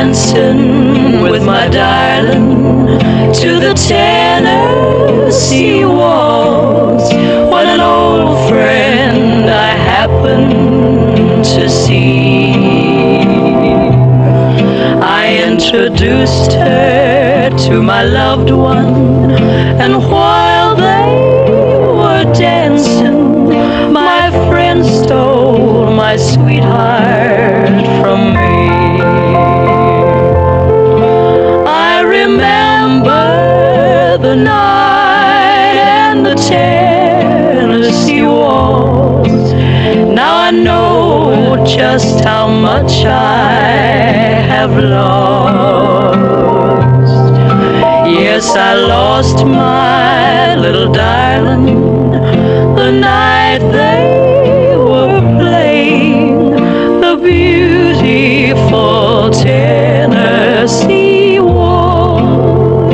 dancing with my darling to the Tennessee waltz when an old friend I happened to see. I introduced her to my loved one, and while they were dancing, my friend stole my sweetheart from me. I remember the night and the Tennessee waltz. Now I know just how much I have lost. Yes, I lost my little darling the night they were playing the beautiful Tennessee waltz.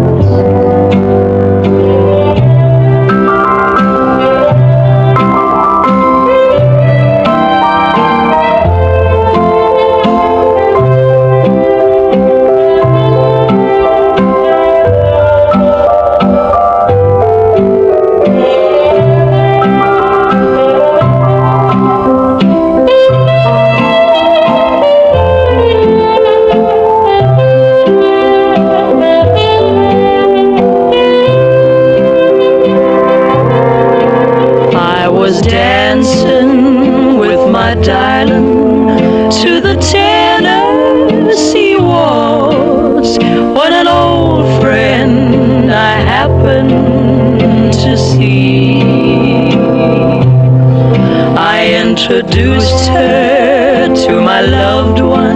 Dancing with my darling to the Tennessee waltz when an old friend I happened to see. I introduced her to my loved one,